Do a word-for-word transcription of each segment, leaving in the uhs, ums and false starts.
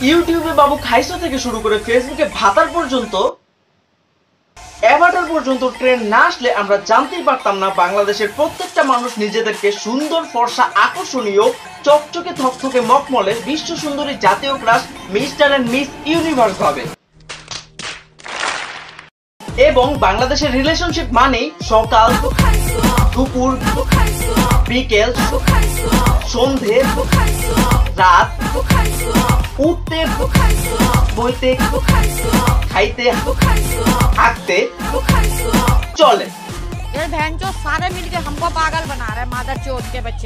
ইউটিউবে বাবু খাইসো থেকে শুরু করে ফেসবুকে ভাতার পর্যন্ত অ্যাভাটার পর্যন্ত ট্রেন্ড না আসলে আমরা জানতেই পারতাম না বাংলাদেশের প্রত্যেকটা মানুষ নিজেদেরকে সুন্দর, ফর্সা, আকর্ষণীয়, চকচকে থকথকে মকমলে বিশ্ব সুন্দরী জাতীয় crush mister and miss universe ভাবে। এবং বাংলাদেশের রিলেশনশিপ মানেই সকাল, দুপুর, বিকেল, সন্ধে, রাত, উঠতে, বইতে, খাইতে, থাকতে চলে। ये बहन जो सारे मिलके हमको पागल बना रहे मादर चोद के बच्चे।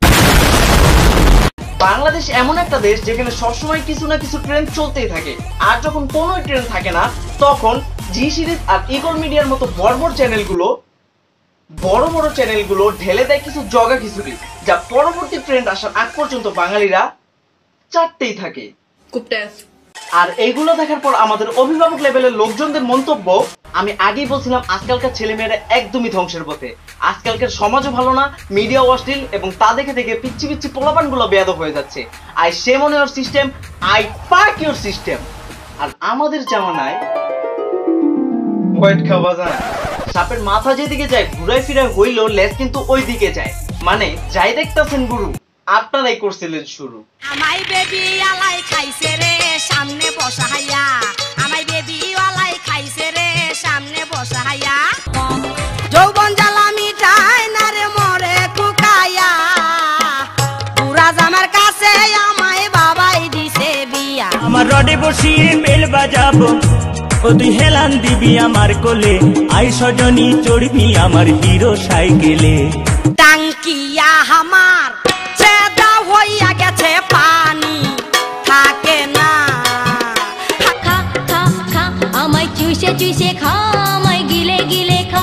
বাংলাদেশ এমন একটা দেশ যেখানে সবসময় কিছু না কিছু ট্রেন্ড চলতেই থাকে, আর যখন কোনো ট্রেন্ড থাকে না তখন জি সিরিজ আর ইগল মিডিয়ার মতো বড় বড় চ্যানেলগুলো বড় বড় চ্যানেলগুলো ঢেলে দেয় কিছু জগা খিচুড়ি, যা পরবর্তী ট্রেন্ড আসার আগ পর্যন্ত বাঙালিরা চাটতেই থাকে। আর এইগুলো দেখার পর আমাদের অভিভাবক লেভেলের লোকজনদের মন্তব্য, আমি আগেই বলছিলাম আজকালকার ছেলেমেয়েরা একদমই ধ্বংসের পথে। আজকালকার সমাজও ভালো না, মিডিয়াও অশ্লীল, এবং তা দেখে দেখে পিচ্ছি পিচ্ছি পোলাপানগুলো বেয়াদব হয়ে যাচ্ছে। I shame on your system, I fuck your system. আর আমাদের জামানায় ওয়েট খাওয়া যায়, সাপের মাথা যেদিকে যায় ঘুরাই ফিরাই হইল লেজ কিন্তু ওই দিকে যায়। মানে যাই দেখতেছেন গুরু, আপনারাই করছিলেন শুরু। আমাই বেবি আলাই খাইছে রে সামনে বসাইয়া, আমাই বেবি আলাই খাইছে রে সামনে বসাইয়া, যৌবন জ্বালা মিটাই না রে মরে কুকাইয়া, পুরা জামার কাছে আমায় বাবাই দিছে বিয়া। আমার রডে বসিয়ে বেল বাজাবো, ও তুই হেলান দিবি আমার কোলে, আই সজনী চড়বি আমার হিরো সাইকেলে। টাঙ্কিয়া আমার চেদা হইয়া গেছে পানি থাকে না, খা খা খা আমায় চুষে চুষে খা, আমায় গিলে গিলে খা।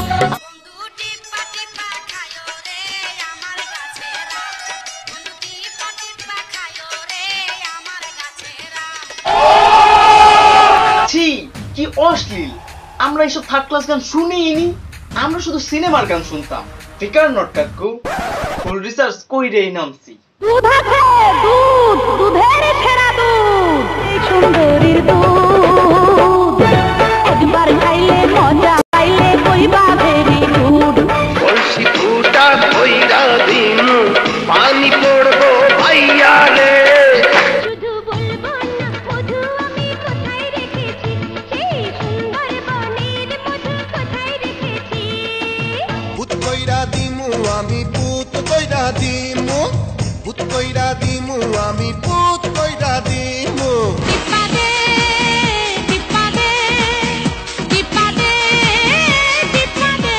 ছি, কি অশ্লীল! আমরা এইসব থার্ড ক্লাস গান শুনিনি, আমরা শুধু সিনেমার গান শুনতাম। ফিকার নট কাকু, ফুল রিসার্চ কইরেই নামছি। দুধ আছে দুধ, দুধের ছেড়া দুধ, এই সুন্দরীর দুধ, একবার খাইলে মজা পাইলে কইবা ভেরি গুড। কলসি ফুটা কইরা দিন পানি পড়বো ভাইয়া রে, শুধু বলবো না মধু আমি কোথায় রেখেছি, সেই সুন্দর বনের মধু কোথায় রেখেছি। ভূত কইরা দিমু আমি ভূত কইরা দিমু, ভূত কইরা দিমু আমি ভূত কইরা দিমু। টিপা দে টিপা দে টিপা দে টিপা দে।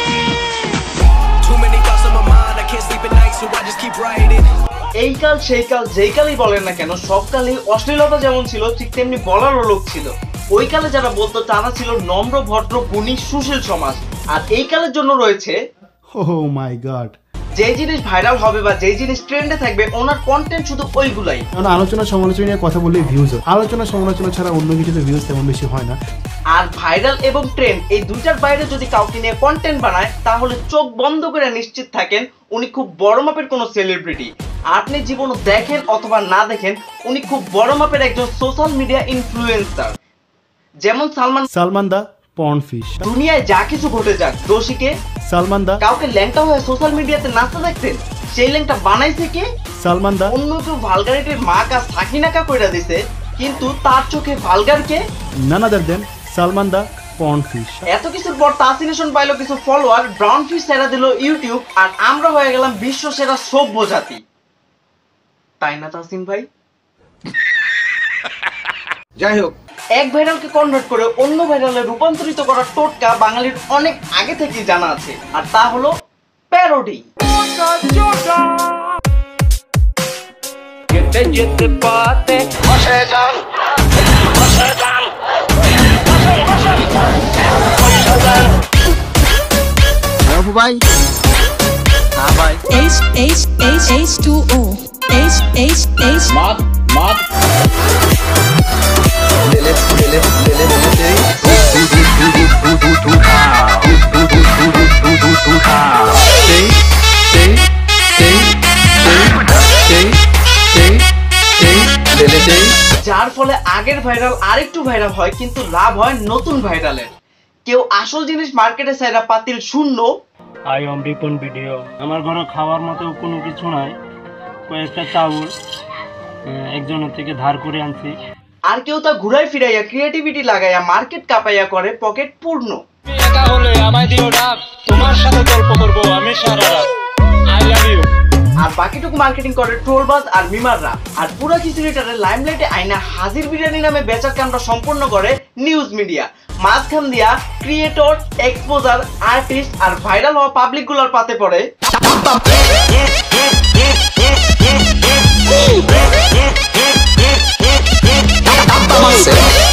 Too many thoughts on my mind, I can't sleep at night, so I just keep writing. এই কাল সেই কাল যেই কালই বলেন না কেন, সব কালেই অশ্লীলতা যেমন ছিল ঠিক তেমনি বলারও লোক ছিল। ওই কালে যারা বলতো তারা ছিল নম্র, ভদ্র, গুণী, সুশীল সমাজ। আর এই কালের জন্য রয়েছে Oh my god, যে জিনিস ভাইরাল হবে বা যে জিনিস ট্রেন্ডে থাকবে ওনার কন্টেন্ট শুধু ওইগুলাই। কারণ আলোচনা সমালোচনা নিয়ে কথা বললে ভিউজ হয়, আলোচনা সমালোচনা ছাড়া অন্য কিছুতে ভিউজ তেমন বেশি হয় না। আর ভাইরাল এবং ট্রেন্ড এই দুইটার বাইরে যদি কাউকে নিয়ে কন্টেন্ট বানায় তাহলে চোখ বন্ধ করে নিশ্চিত থাকেন উনি খুব বড় মাপের কোনো সেলিব্রিটি। আপনি জীবনে দেখেন অথবা না দেখেন, উনি খুব বড় মাপের একজন সোশ্যাল মিডিয়া ইনফ্লুয়েন্সার। যেমন Salman Salman the porn fish. দুনিয়ায় যা কিছু ঘটে যাক, দোষীকে সালমান দা। কাউকে ল্যাংটা হয়ে সোশ্যাল মিডিয়াতে নাচতে দেখতেন, সেই ল্যাংটা বানাইছে কে? সালমান দা। অন্য কেউ ভালগারিটির মা কাজ সাকিনাকা কইরা দিছে, কিন্তু তার চোখে ভালগার কে? none other than Salman the porn fish. এত কিছুর পর তাসিনেশন পাইলো কিছু ফলোয়ার, ব্রাউন ফিশ ছেড়ে দিল ইউটিউব, আর আমরা হয়ে গেলাম বিশ্ব সেরা সভ্য জাতি। তাই না তাসিন ভাই? যাই হোক, এক ভাইরালকে কনভার্ট করে অন্য ভাইরালে রূপান্তরিত করার টোটকা বাঙালির অনেক আগে থেকেই জানা আছে, আর তা হলো প্যারোডি। যেতে যেতে পাতে বসে যান, বসে যান, বসে যান। বাবু ভাই, হ্যাঁ ভাই। H H H H two O H H H মাদ মাদ লেলে লেলে লেলে লেলে টু টু টু টু টু টু হা টু টু টু টু টু টু টু হা সেই সেই সেই সেই সেই সেই লেলে সেই। যা যার ফলে আগের ভাইরাল আরেকটু ভাইরাল হয়, কিন্তু লাভ হয় নতুন ভাইরালের। কেউ আসল জিনিস মার্কেটে ছাইরা পাতিল শূন্য। I am Ripon video. আমার ঘরে খাওয়ার মতো কোনো কিছু নাই, কয়েকটা চাউল একজনের থেকে ধার করে আনছি। আর কেউ তা ঘুরাই ফিরাইয়া ক্রিয়েটিভিটি লাগাইয়া মার্কেট কাঁপাইয়া করে পকেট পূর্ণ। একা হলে আমায় দিও ডাক, তোমার সাথে গল্প করব আমি সারা রাত। I love you. আর বাকিটুকু মার্কেটিং করে ট্রোলবাজ আর মিমাররা। আর পুরা খিচুড়িটারে লাইমলাইটে আইনা হাজির বিরিয়ানি নামে বেচার কামটা সম্পূর্ণ করে নিউজ মিডিয়া। মাঝখান দিয়া ক্রিয়েটর, এক্সপোজার, আর্টিস্ট আর ভাইরাল হওয়া পাবলিক গুলার পাতে পড়ে।